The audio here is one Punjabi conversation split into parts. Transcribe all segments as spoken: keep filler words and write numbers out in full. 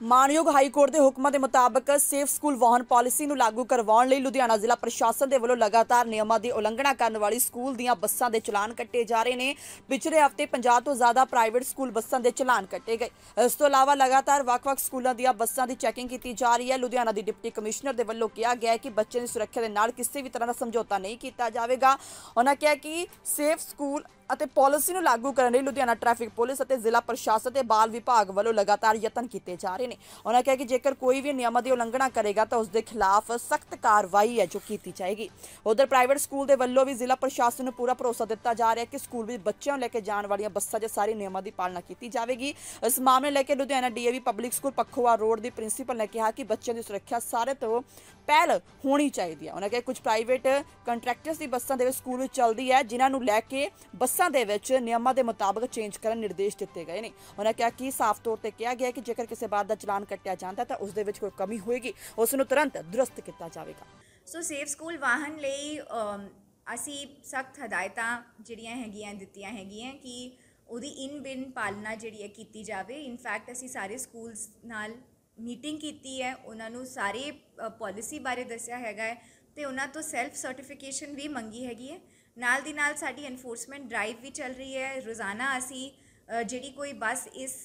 ਮਾਣਯੋਗ ਹਾਈ ਕੋਰਟ ਦੇ ਹੁਕਮਾਂ ਦੇ ਮੁਤਾਬਕ ਸੇਫ ਸਕੂਲ ਵਾਹਨ ਪਾਲਿਸੀ ਨੂੰ ਲਾਗੂ ਕਰਵਾਉਣ ਲਈ ਲੁਧਿਆਣਾ ਜ਼ਿਲ੍ਹਾ ਪ੍ਰਸ਼ਾਸਨ ਦੇ ਵੱਲੋਂ ਲਗਾਤਾਰ ਨਿਯਮਾਂ ਦੀ ਉਲੰਘਣਾ ਕਰਨ ਵਾਲੀ ਸਕੂਲ ਦੀਆਂ ਬੱਸਾਂ ਦੇ ਚਲਾਨ ਕੱਟੇ ਜਾ ਰਹੇ ਨੇ। ਪਿਛਲੇ ਹਫ਼ਤੇ ਪੰਜਾਹ ਤੋਂ ਜ਼ਿਆਦਾ ਪ੍ਰਾਈਵੇਟ ਸਕੂਲ ਬੱਸਾਂ ਦੇ ਚਲਾਨ ਕੱਟੇ ਗਏ। ਇਸ ਤੋਂ ਇਲਾਵਾ ਲਗਾਤਾਰ ਵੱਖ-ਵੱਖ ਸਕੂਲਾਂ ਦੀਆਂ ਬੱਸਾਂ ਦੀ ਚੈਕਿੰਗ ਕੀਤੀ ਜਾ ਰਹੀ ਹੈ। ਲੁਧਿਆਣਾ ਦੀ ਡਿਪਟੀ ਕਮਿਸ਼ਨਰ ਦੇ ਵੱਲੋਂ ਕਿਹਾ ਗਿਆ ਹੈ ਕਿ ਬੱਚਿਆਂ ਦੀ ਸੁਰੱਖਿਆ ਦੇ ਨਾਲ ਕਿਸੇ ਵੀ ਤਰ੍ਹਾਂ ਦਾ ਸਮਝੌਤਾ ਨਹੀਂ ਕੀਤਾ ਜਾਵੇਗਾ। ਉਹਨਾਂ ਕਿਹਾ ਕਿ ਸੇਫ ਸਕੂਲ ਅਤੇ ਪਾਲਿਸੀ ਨੂੰ ਲਾਗੂ ਕਰਨ ਲਈ ਲੁਧਿਆਣਾ ਟ੍ਰੈਫਿਕ ਪੁਲਿਸ ਅਤੇ ਜ਼ਿਲ੍ਹਾ ਪ੍ਰਸ਼ਾਸਨ ਤੇ ਬਾਲ ਵਿਭਾਗ ਵੱਲੋਂ ਲਗਾਤਾਰ ਯਤਨ ਕੀਤੇ ਜਾ ਰਹੇ ਨੇ। ਉਹਨਾਂ ਕਿਹਾ ਕਿ ਜੇਕਰ ਕੋਈ ਵੀ ਨਿਯਮਾਂ ਦੀ ਉਲੰਘਣਾ ਕਰੇਗਾ ਤਾਂ ਉਸ ਦੇ ਖਿਲਾਫ ਸਖਤ ਕਾਰਵਾਈ ਹੈ ਜੋ ਕੀਤੀ ਜਾਏਗੀ। ਉਧਰ ਪ੍ਰਾਈਵੇਟ ਸਕੂਲ ਦੇ ਵੱਲੋਂ ਵੀ ਜ਼ਿਲ੍ਹਾ ਪ੍ਰਸ਼ਾਸਨ ਨੂੰ ਪੂਰਾ ਭਰੋਸਾ ਦਿੱਤਾ ਜਾ ਰਿਹਾ ਹੈ ਕਿ ਸਕੂਲ ਵਿੱਚ ਬੱਚਿਆਂ ਨੂੰ ਲੈ ਕੇ ਜਾਣ ਵਾਲੀਆਂ ਬੱਸਾਂ 'ਚ ਸਾਰੇ ਨਿਯਮਾਂ ਦੀ ਪਾਲਣਾ ਕੀਤੀ ਜਾਵੇਗੀ। ਇਸ ਮਾਮਲੇ ਲੈ ਕੇ Ludhiana DAV public school Pakhowal road ਦੀ ਪ੍ਰਿੰਸੀਪਲ ਨੇ ਕਿਹਾ ਕਿ ਬੱਚਿਆਂ ਦੀ ਸੁਰੱਖਿਆ ਸਾਰੇ ਤੋਂ ਪਹਿਲ ਹੋਣੀ ਚਾਹੀਦੀ ਹੈ। ਉਹਨਾਂ ਕਿਹਾ ਕੁਝ ਪ੍ਰਾਈਵੇਟ ਕੰਟਰੈਕਟਰਸ ਦੀ ਬੱਸਾਂ ਦੇ ਵਿੱਚ ਸਕੂਲ ਵਿੱਚ ਚੱਲਦੀ ਹੈ, ਜਿਨ੍ਹਾਂ ਨੂੰ ਲੈ ਕੇ ਬੱਸਾਂ ਦੇ ਵਿੱਚ ਨਿਯਮਾਂ ਦੇ ਮੁਤਾਬਕ ਚੇਂਜ ਕਰਨ ਨਿਰਦੇਸ਼ ਦਿੱਤੇ ਗਏ ਨੇ। ਉਹਨਾਂ ਕਿਹਾ ਕਿ ਸਾਫ਼ ਤੌਰ ਤੇ ਕਿਹਾ ਗਿਆ ਕਿ ਜੇਕਰ ਕਿਸੇ ਬਾਤ ਦਾ ਚਲਾਨ ਕੱਟਿਆ ਜਾਂਦਾ ਤਾਂ ਉਸ ਦੇ ਵਿੱਚ ਕੋਈ ਕਮੀ ਹੋਏਗੀ, ਉਸ ਨੂੰ ਤੁਰੰਤ ਦਰੁਸਤ ਕੀਤਾ ਜਾਵੇਗਾ। ਸੋ ਸੇਫ ਸਕੂਲ ਵਾਹਨ ਲਈ ਅਸੀਂ ਸਖਤ ਹਦਾਇਤਾਂ ਜਿਹੜੀਆਂ ਹੈਗੀਆਂ ਦਿੱਤੀਆਂ ਹੈਗੀਆਂ ਕਿ ਉਹਦੀ ਇਨ ਬਿਨ ਪਾਲਣਾ ਜਿਹੜੀ ਹੈ ਕੀਤੀ ਜਾਵੇ। ਇਨਫੈਕਟ ਅਸੀਂ ਸਾਰੇ ਸਕੂਲਸ ਨਾਲ ਮੀਟਿੰਗ ਕੀਤੀ ਹੈ, ਉਹਨਾਂ ਨੂੰ ਸਾਰੇ ਪੋਲਿਸੀ ਬਾਰੇ ਦੱਸਿਆ ਹੈਗਾ ਹੈ ਤੇ ਉਹਨਾਂ ਤੋਂ ਸੈਲਫ ਸਰਟੀਫਿਕੇਸ਼ਨ ਵੀ ਮੰਗੀ ਹੈਗੀ ਹੈ। ਨਾਲ ਦੀ ਨਾਲ ਸਾਡੀ ਐਨਫੋਰਸਮੈਂਟ ਡਰਾਈਵ ਵੀ ਚੱਲ ਰਹੀ ਹੈ। ਰੋਜ਼ਾਨਾ ਅਸੀਂ ਜਿਹੜੀ ਕੋਈ ਬੱਸ ਇਸ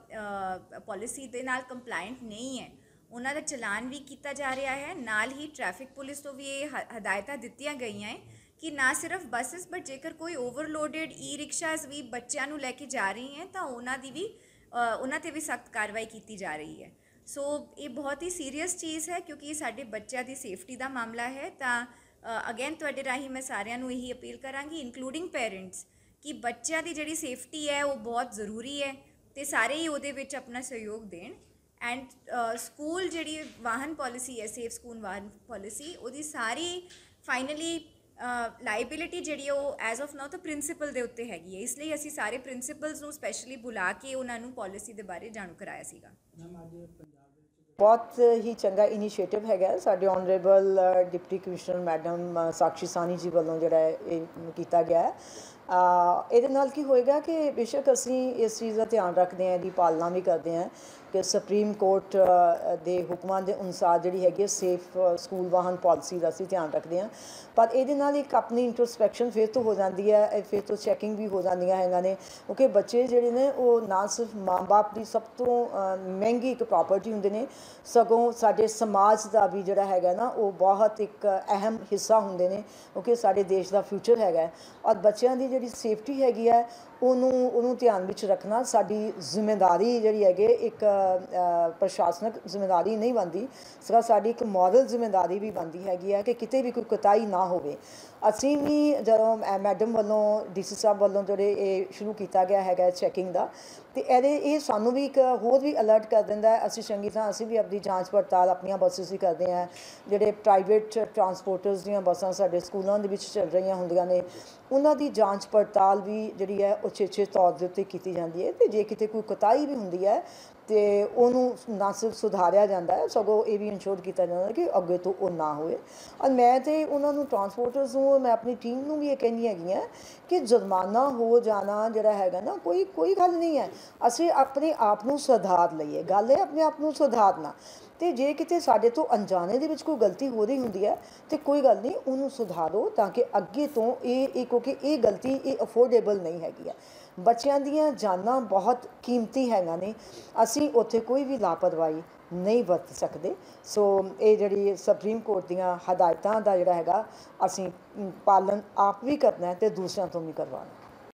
ਪੋਲਿਸੀ ਦੇ ਨਾਲ ਕੰਪਲਾਇੰਟ ਨਹੀਂ ਹੈ ਉਹਨਾਂ ਦਾ ਚਲਾਨ ਵੀ ਕੀਤਾ ਜਾ ਰਿਹਾ ਹੈ। ਨਾਲ ਹੀ ਟ੍ਰੈਫਿਕ ਪੁਲਿਸ ਤੋਂ ਵੀ ਇਹ ਹਦਾਇਤਾਂ ਦਿੱਤੀਆਂ ਗਈਆਂ ਹੈ ਕਿ ਨਾ ਸਿਰਫ ਬੱਸਿਸ ਬਟ ਜੇਕਰ ਕੋਈ ਓਵਰਲੋਡਡ ਈ ਰਿਕਸ਼ਾਜ਼ ਵੀ ਬੱਚਿਆਂ ਨੂੰ ਲੈ ਕੇ ਜਾ ਰਹੀ ਹੈ ਤਾਂ ਉਹਨਾਂ ਦੀ ਵੀ ਉਹਨਾਂ 'ਤੇ ਵੀ ਸਖਤ ਕਾਰਵਾਈ ਕੀਤੀ ਜਾ ਰਹੀ ਹੈ। ਸੋ ਇਹ ਬਹੁਤ ਹੀ ਸੀਰੀਅਸ ਚੀਜ਼ ਹੈ ਕਿਉਂਕਿ ਇਹ ਸਾਡੇ ਬੱਚਿਆਂ ਦੀ ਸੇਫਟੀ ਦਾ ਮਾਮਲਾ ਹੈ। ਤਾਂ ਅਗੇਨ ਤੁਹਾਡੇ ਰਾਹੀਂ ਮੈਂ ਸਾਰਿਆਂ ਨੂੰ ਇਹੀ ਅਪੀਲ ਕਰਾਂਗੀ ਇਨਕਲੂਡਿੰਗ ਪੇਰੈਂਟਸ ਕਿ ਬੱਚਿਆਂ ਦੀ ਜਿਹੜੀ ਸੇਫਟੀ ਹੈ ਉਹ ਬਹੁਤ ਜ਼ਰੂਰੀ ਹੈ ਅਤੇ ਸਾਰੇ ਹੀ ਉਹਦੇ ਵਿੱਚ ਆਪਣਾ ਸਹਿਯੋਗ ਦੇਣ। ਐਂਡ ਸਕੂਲ ਜਿਹੜੀ ਵਾਹਨ ਪੋਲਿਸੀ ਹੈ ਸੇਫ ਸਕੂਲ ਵਾਹਨ ਪੋਲਿਸੀ ਉਹਦੀ ਸਾਰੀ ਫਾਈਨਲੀ ਲਾਇਬਿਲਿਟੀ ਜਿਹੜੀ ਉਹ ਐਜ਼ ਆਫ ਨਾਓ ਤਾਂ ਪ੍ਰਿੰਸੀਪਲ ਦੇ ਉੱਤੇ ਹੈਗੀ ਹੈ। ਇਸ ਲਈ ਅਸੀਂ ਸਾਰੇ ਪ੍ਰਿੰਸੀਪਲਸ ਨੂੰ ਸਪੈਸ਼ਲੀ ਬੁਲਾ ਕੇ ਉਹਨਾਂ ਨੂੰ ਪੋਲਿਸੀ ਦੇ ਬਾਰੇ ਜਾਣੂ ਕਰਾਇਆ ਸੀਗਾ। ਬਹੁਤ ਹੀ ਚੰਗਾ ਇਨੀਸ਼ੀਏਟਿਵ ਹੈਗਾ ਸਾਡੇ honourable deputy commissioner madam Sakshi Sawhney ji ਵੱਲੋਂ ਜਿਹੜਾ ਇਹ ਕੀਤਾ ਗਿਆ ਹੈ। ਇਹਦੇ ਨਾਲ ਕੀ ਹੋਏਗਾ ਕਿ ਬੇਸ਼ੱਕ ਅਸੀਂ ਇਸ ਚੀਜ਼ ਦਾ ਧਿਆਨ ਰੱਖਦੇ ਹਾਂ, ਇਹਦੀ ਪਾਲਣਾ ਵੀ ਕਰਦੇ ਹਾਂ ਕਿ ਸੁਪਰੀਮ ਕੋਰਟ ਦੇ ਹੁਕਮਾਂ ਦੇ ਅਨੁਸਾਰ ਜਿਹੜੀ ਹੈਗੀ ਸੇਫ ਸਕੂਲ ਵਾਹਨ ਪਾਲਿਸੀ ਦਾ ਅਸੀਂ ਧਿਆਨ ਰੱਖਦੇ ਹਾਂ, ਪਰ ਇਹਦੇ ਨਾਲ ਇੱਕ ਆਪਣੀ ਇੰਟਰਸਪੈਕਸ਼ਨ ਫਿਰ ਤੋਂ ਹੋ ਜਾਂਦੀ ਹੈ, ਫਿਰ ਤੋਂ ਚੈਕਿੰਗ ਵੀ ਹੋ ਜਾਂਦੀਆਂ ਹੈਗੀਆਂ ਨੇ ਕਿਉਂਕਿ ਬੱਚੇ ਜਿਹੜੇ ਨੇ ਉਹ ਨਾ ਸਿਰਫ ਮਾਂ ਬਾਪ ਦੀ ਸਭ ਤੋਂ ਮਹਿੰਗੀ ਇੱਕ ਪ੍ਰੋਪਰਟੀ ਹੁੰਦੇ ਨੇ, ਸਗੋਂ ਸਾਡੇ ਸਮਾਜ ਦਾ ਵੀ ਜਿਹੜਾ ਹੈਗਾ ਨਾ ਉਹ ਬਹੁਤ ਇੱਕ ਅਹਿਮ ਹਿੱਸਾ ਹੁੰਦੇ ਨੇ ਕਿਉਂਕਿ ਸਾਡੇ ਦੇਸ਼ ਦਾ ਫਿਊਚਰ ਹੈਗਾ। ਔਰ ਬੱਚਿਆਂ ਦੀ ਜਿਹੜੀ ਸੇਫਟੀ ਹੈਗੀ ਹੈ ਉਹਨੂੰ ਉਹਨੂੰ ਧਿਆਨ ਵਿੱਚ ਰੱਖਣਾ ਸਾਡੀ ਜ਼ਿੰਮੇਵਾਰੀ ਜਿਹੜੀ ਹੈਗੀ ਇੱਕ ਪ੍ਰਸ਼ਾਸਨਿਕ ਜ਼ਿੰਮੇਵਾਰੀ ਨਹੀਂ ਬਣਦੀ, ਸਗੋਂ ਸਾਡੀ ਇੱਕ ਮੋਰਲ ਜ਼ਿੰਮੇਵਾਰੀ ਵੀ ਬਣਦੀ ਹੈਗੀ ਹੈ ਕਿ ਕਿਤੇ ਵੀ ਕੋਈ ਕੁਤਾਹੀ ਨਾ ਹੋਵੇ। ਅਸੀਂ ਵੀ ਜਦੋਂ ਮੈਡਮ ਵੱਲੋਂ ਡੀ ਸੀ ਸਾਹਿਬ ਵੱਲੋਂ ਜਿਹੜੇ ਇਹ ਸ਼ੁਰੂ ਕੀਤਾ ਗਿਆ ਹੈਗਾ ਚੈਕਿੰਗ ਦਾ ਅਤੇ ਇਹਦੇ ਇਹ ਸਾਨੂੰ ਵੀ ਇੱਕ ਹੋਰ ਵੀ ਅਲਰਟ ਕਰ ਦਿੰਦਾ ਹੈ। ਅਸੀਂ ਚੰਗੀ ਤਰ੍ਹਾਂ ਅਸੀਂ ਵੀ ਆਪਣੀ ਜਾਂਚ ਪੜਤਾਲ ਆਪਣੀਆਂ ਬੱਸਿਸ ਵੀ ਕਰਦੇ ਹਾਂ। ਜਿਹੜੇ ਪ੍ਰਾਈਵੇਟ ਟਰਾਂਸਪੋਰਟਰਸ ਦੀਆਂ ਬੱਸਾਂ ਸਾਡੇ ਸਕੂਲਾਂ ਦੇ ਵਿੱਚ ਚੱਲ ਰਹੀਆਂ ਹੁੰਦੀਆਂ ਨੇ ਉਹਨਾਂ ਦੀ ਜਾਂਚ ਪੜਤਾਲ ਵੀ ਜਿਹੜੀ ਹੈ ਉਚੇਚੇ ਤੌਰ ਦੇ ਉੱਤੇ ਕੀਤੀ ਜਾਂਦੀ ਹੈ ਅਤੇ ਜੇ ਕਿਤੇ ਕੋਈ ਕੁਤਾਹੀ ਵੀ ਹੁੰਦੀ ਹੈ ਅਤੇ ਉਹਨੂੰ ਨਾ ਸਿਰਫ ਸੁਧਾਰਿਆ ਜਾਂਦਾ ਹੈ ਸਗੋਂ ਇਹ ਵੀ ਇਨਸ਼ੋਰ ਕੀਤਾ ਜਾਂਦਾ ਕਿ ਅੱਗੇ ਤੋਂ ਉਹ ਨਾ ਹੋਵੇ। ਔਰ ਮੈਂ ਤਾਂ ਉਹਨਾਂ ਨੂੰ ਟਰਾਂਸਪੋਰਟਰਸ ਨੂੰ ਮੈਂ ਆਪਣੀ ਟੀਮ ਨੂੰ ਵੀ ਇਹ ਕਹਿੰਦੀ ਹੈਗੀ ਹਾਂ ਕਿ ਜੁਰਮਾਨਾ ਹੋ ਜਾਣਾ ਜਿਹੜਾ ਹੈਗਾ ਨਾ ਕੋਈ ਕੋਈ ਗੱਲ ਨਹੀਂ ਹੈ। ਅਸੀਂ ਆਪਣੇ ਆਪ ਨੂੰ ਸੁਧਾਰ ਲਈਏ, ਗੱਲ ਹੈ ਆਪਣੇ ਆਪ ਨੂੰ ਸੁਧਾਰਨਾ। ਅਤੇ ਜੇ ਕਿਤੇ ਸਾਡੇ ਤੋਂ ਅਣਜਾਣੇ ਦੇ ਵਿੱਚ ਕੋਈ ਗਲਤੀ ਹੋ ਰਹੀ ਹੁੰਦੀ ਹੈ ਤਾਂ ਕੋਈ ਗੱਲ ਨਹੀਂ, ਉਹਨੂੰ ਸੁਧਾਰੋ ਤਾਂ ਕਿ ਅੱਗੇ ਤੋਂ ਇਹ ਇਹ ਕਿਉਂਕਿ ਇਹ ਗਲਤੀ ਇਹ ਅਫੋਰਡੇਬਲ ਨਹੀਂ ਹੈਗੀ ਹੈ। ਬੱਚਿਆਂ ਦੀਆਂ ਜਾਨਾਂ ਬਹੁਤ ਕੀਮਤੀ ਹੈਗੀਆਂ ਨੇ, ਅਸੀਂ ਉੱਥੇ ਕੋਈ ਵੀ ਲਾਪਰਵਾਹੀ ਨਹੀਂ ਵਰਤ ਸਕਦੇ। ਸੋ ਇਹ ਜਿਹੜੀ ਸੁਪਰੀਮ ਕੋਰਟ ਦੀਆਂ ਹਦਾਇਤਾਂ ਦਾ ਜਿਹੜਾ ਹੈਗਾ ਅਸੀਂ ਪਾਲਣ ਆਪ ਵੀ ਕਰਨਾ ਅਤੇ ਦੂਸਰਿਆਂ ਤੋਂ ਵੀ ਕਰਵਾਉਣਾ।